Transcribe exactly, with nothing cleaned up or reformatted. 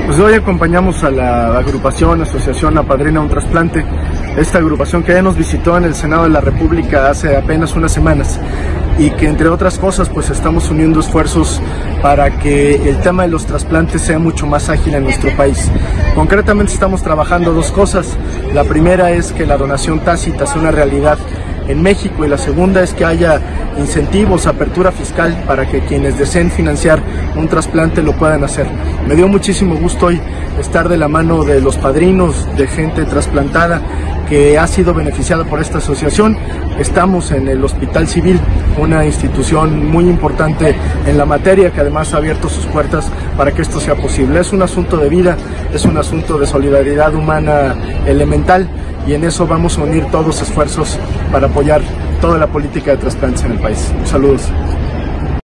Pues hoy acompañamos a la agrupación, asociación Apadrina un Trasplante, esta agrupación que ya nos visitó en el Senado de la República hace apenas unas semanas y que entre otras cosas pues estamos uniendo esfuerzos para que el tema de los trasplantes sea mucho más ágil en nuestro país. Concretamente estamos trabajando dos cosas. La primera es que la donación tácita sea una realidad en México y la segunda es que haya incentivos, apertura fiscal para que quienes deseen financiar un trasplante lo puedan hacer. Me dio muchísimo gusto hoy estar de la mano de los padrinos, de gente trasplantada que ha sido beneficiada por esta asociación. Estamos en el Hospital Civil, una institución muy importante en la materia que además ha abierto sus puertas para que esto sea posible. Es un asunto de vida, es un asunto de solidaridad humana elemental y en eso vamos a unir todos los esfuerzos para apoyar toda la política de trasplantes en el país. Saludos.